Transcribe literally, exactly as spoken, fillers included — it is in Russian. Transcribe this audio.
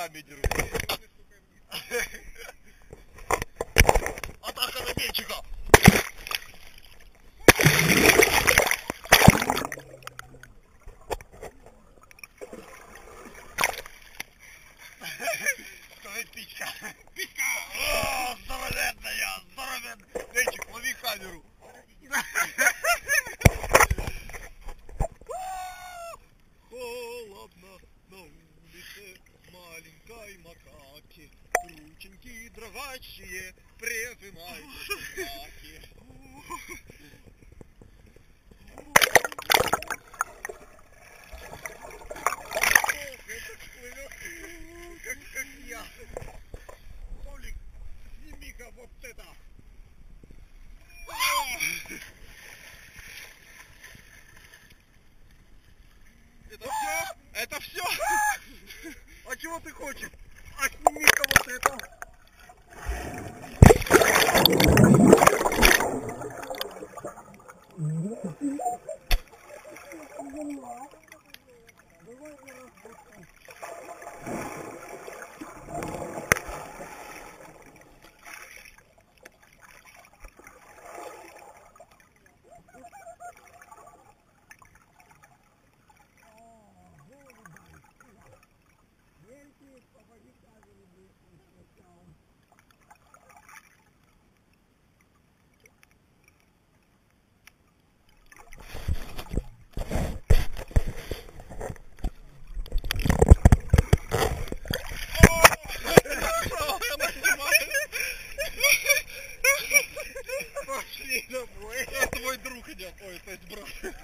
руками держи. Атака на мельчика. Пичка. Пичка. О, здоровенная, здоровенная. Мельчик, лови камеру. Холодно на улице маленькой макаки. Рученьки дрожащие прижимают собаки. Как, как я. Павлик, сними-ка вот это. Это все? Это все? А чего ты хочешь? А сними-ка вот это. Пошли домой. Это мой друг идет. Ой, то есть брат.